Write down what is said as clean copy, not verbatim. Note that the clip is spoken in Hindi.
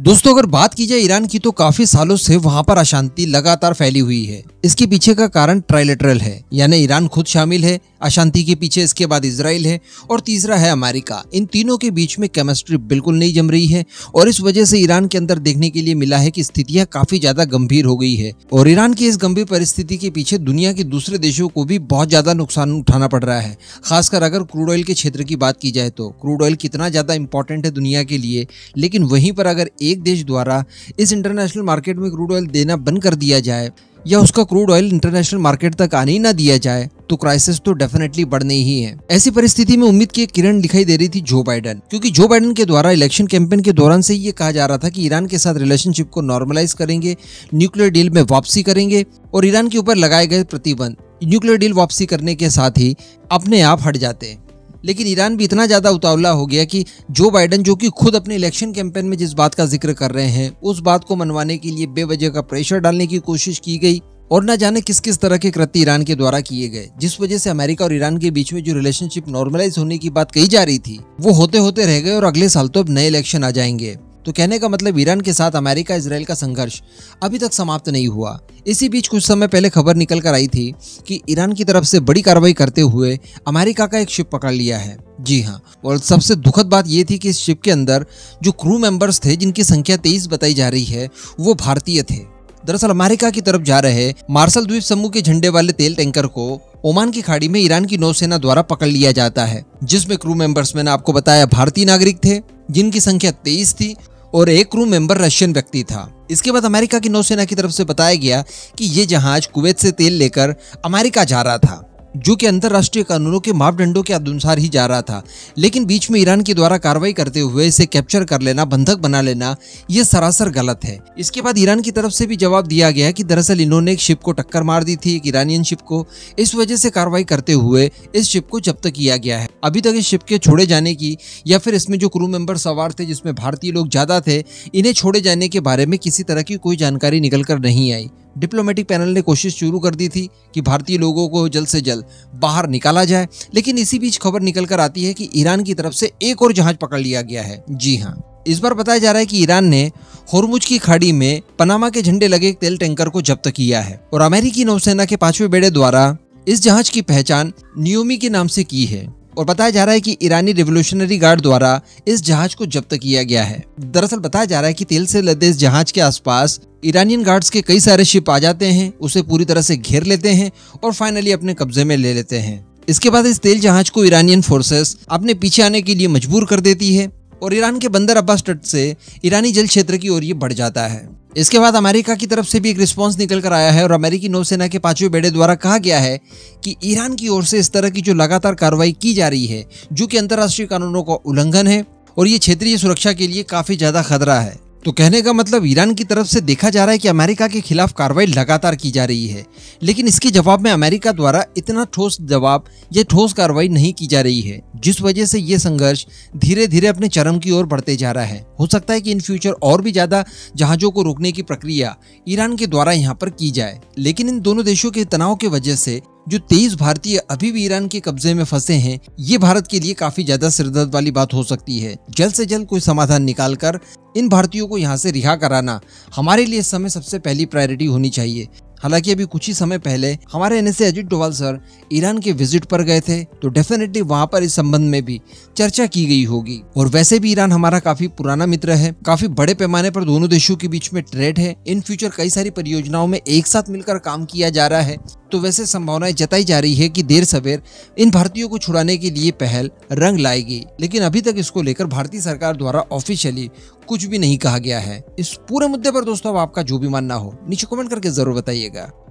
दोस्तों अगर बात की जाए ईरान की तो काफी सालों से वहां पर अशांति लगातार फैली हुई है। इसके पीछे का कारण ट्राइलेटरल है, यानी ईरान खुद शामिल है अशांति के पीछे, इसके बाद इजराइल है और तीसरा है अमेरिका। इन तीनों के बीच में केमिस्ट्री बिल्कुल नहीं जम रही है और इस वजह से ईरान के अंदर देखने के लिए मिला है कि स्थितियां काफी ज्यादा गंभीर हो गई है और ईरान की इस गंभीर परिस्थिति के पीछे दुनिया के दूसरे देशों को भी बहुत ज्यादा नुकसान उठाना पड़ रहा है। खासकर अगर क्रूड ऑयल के क्षेत्र की बात की जाए तो क्रूड ऑयल कितना ज्यादा इंपॉर्टेंट है दुनिया के लिए, लेकिन वहीं पर अगर एक देश द्वारा इस इंटरनेशनल मार्केट में क्रूड ऑयल देना बंद कर दिया जाए या उसका क्रूड ऑयल इंटरनेशनल मार्केट तक आने ही ना दिया जाए तो क्राइसिस तो डेफिनेटली बढ़ने ही है। ऐसी परिस्थिति में उम्मीद की एक किरण दिखाई दे रही थी जो बाइडेन, क्योंकि जो बाइडेन के द्वारा इलेक्शन कैंपेन के दौरान से ये कहा जा रहा था कि ईरान के साथ रिलेशनशिप को नॉर्मलाइज करेंगे, न्यूक्लियर डील में वापसी करेंगे और ईरान के ऊपर लगाए गए प्रतिबंध न्यूक्लियर डील वापसी करने के साथ ही अपने आप हट जाते हैं। लेकिन ईरान भी इतना ज्यादा उतावला हो गया कि जो बाइडेन, जो कि खुद अपने इलेक्शन कैंपेन में जिस बात का जिक्र कर रहे हैं उस बात को मनवाने के लिए बेवजह का प्रेशर डालने की कोशिश की गई और न जाने किस किस तरह के कृत्य ईरान के द्वारा किए गए, जिस वजह से अमेरिका और ईरान के बीच में जो रिलेशनशिप नॉर्मलाइज होने की बात कही जा रही थी वो होते होते रह गए और अगले साल तो अब नए इलेक्शन आ जाएंगे। तो कहने का मतलब ईरान के साथ अमेरिका इजराइल का संघर्ष अभी तक समाप्त नहीं हुआ। इसी बीच कुछ समय पहले खबर निकल कर आई थी कि ईरान की तरफ से बड़ी कार्रवाई करते हुए अमेरिका का एक शिप पकड़ लिया है। जी हाँ, और सबसे दुखद बात यह थी कि इस शिप के अंदर जो क्रू मेंबर्स थे, जिनकी संख्या 23 बताई जा रही है, वो भारतीय थे। दरअसल अमेरिका की तरफ जा रहे मार्शल द्वीप समूह के झंडे वाले तेल टैंकर को ओमान की खाड़ी में ईरान की नौसेना द्वारा पकड़ लिया जाता है, जिसमें क्रू मेंबर्स मैंने आपको बताया भारतीय नागरिक थे, जिनकी संख्या 23 थी और एक क्रू मेंबर रशियन व्यक्ति था। इसके बाद अमेरिका की नौसेना की तरफ से बताया गया कि ये जहाज कुवैत से तेल लेकर अमेरिका जा रहा था, जो कि अंतरराष्ट्रीय कानूनों के मापदंडों के अनुसार ही जा रहा था। लेकिन बीच में ईरान के द्वारा कार्रवाई करते हुए इसे कैप्चर कर लेना, बंधक बना लेना, ये सरासर गलत है। इसके बाद ईरान की तरफ से भी जवाब दिया गया कि दरअसल इन्होंने एक शिप को टक्कर मार दी थी, एक ईरानियन शिप को, इस वजह से कार्रवाई करते हुए इस शिप को जब्त किया गया है। अभी तक इस शिप के छोड़े जाने की या फिर इसमें जो क्रू मेंबर सवार थे, जिसमें भारतीय लोग ज्यादा थे, इन्हें छोड़े जाने के बारे में किसी तरह की कोई जानकारी निकल कर नहीं आई। डिप्लोमेटिक पैनल ने कोशिश शुरू कर दी थी कि भारतीय लोगों को जल्द से जल्द बाहर निकाला जाए, लेकिन इसी बीच खबर निकल कर आती है कि ईरान की तरफ से एक और जहाज पकड़ लिया गया है। जी हाँ, इस बार बताया जा रहा है कि ईरान ने होर्मुज की खाड़ी में पनामा के झंडे लगे एक तेल टैंकर को जब्त किया है और अमेरिकी नौसेना के 5वें बेड़े द्वारा इस जहाज की पहचान नियोमी के नाम से की है और बताया जा रहा है कि ईरानी रिवोल्यूशनरी गार्ड द्वारा इस जहाज को जब्त किया गया है। दरअसल बताया जा रहा है कि तेल से लदे इस जहाज के आसपास ईरानियन गार्ड्स के कई सारे शिप आ जाते हैं, उसे पूरी तरह से घेर लेते हैं और फाइनली अपने कब्जे में ले लेते हैं। इसके बाद इस तेल जहाज को ईरानियन फोर्सेस अपने पीछे आने के लिए मजबूर कर देती है और ईरान के बंदर अब्बास तट से ईरानी जल क्षेत्र की ओर ये बढ़ जाता है। इसके बाद अमेरिका की तरफ से भी एक रिस्पांस निकल कर आया है और अमेरिकी नौसेना के 5वें बेड़े द्वारा कहा गया है कि ईरान की ओर से इस तरह की जो लगातार कार्रवाई की जा रही है, जो कि अंतर्राष्ट्रीय कानूनों का उल्लंघन है और ये क्षेत्रीय सुरक्षा के लिए काफी ज्यादा खतरा है। तो कहने का मतलब ईरान की तरफ से देखा जा रहा है कि अमेरिका के खिलाफ कार्रवाई लगातार की जा रही है, लेकिन इसके जवाब में अमेरिका द्वारा इतना ठोस जवाब या ठोस कार्रवाई नहीं की जा रही है, जिस वजह से ये संघर्ष धीरे धीरे अपने चरम की ओर बढ़ते जा रहा है। हो सकता है कि इन फ्यूचर और भी ज्यादा जहाजों को रोकने की प्रक्रिया ईरान के द्वारा यहाँ पर की जाए, लेकिन इन दोनों देशों के तनाव की वजह से जो 23 भारतीय अभी भी ईरान के कब्जे में फंसे हैं, ये भारत के लिए काफी ज्यादा सिरदर्द वाली बात हो सकती है। जल्द से जल्द कोई समाधान निकालकर इन भारतीयों को यहाँ से रिहा कराना हमारे लिए इस समय सबसे पहली प्रायोरिटी होनी चाहिए। हालांकि अभी कुछ ही समय पहले हमारे NSA Ajit Doval sir Iran के विजिट पर गए थे, तो डेफिनेटली वहां पर इस संबंध में भी चर्चा की गई होगी। और वैसे भी ईरान हमारा काफी पुराना मित्र है, काफी बड़े पैमाने पर दोनों देशों के बीच में ट्रेड है, इन फ्यूचर कई सारी परियोजनाओं में एक साथ मिलकर काम किया जा रहा है। तो वैसे संभावनाएं जताई जा रही है कि देर सवेर इन भारतीयों को छुड़ाने के लिए पहल रंग लाएगी, लेकिन अभी तक इसको लेकर भारतीय सरकार द्वारा ऑफिशियली कुछ भी नहीं कहा गया है। इस पूरे मुद्दे पर दोस्तों अब आपका जो भी मानना हो नीचे कमेंट करके जरूर बताइएगा।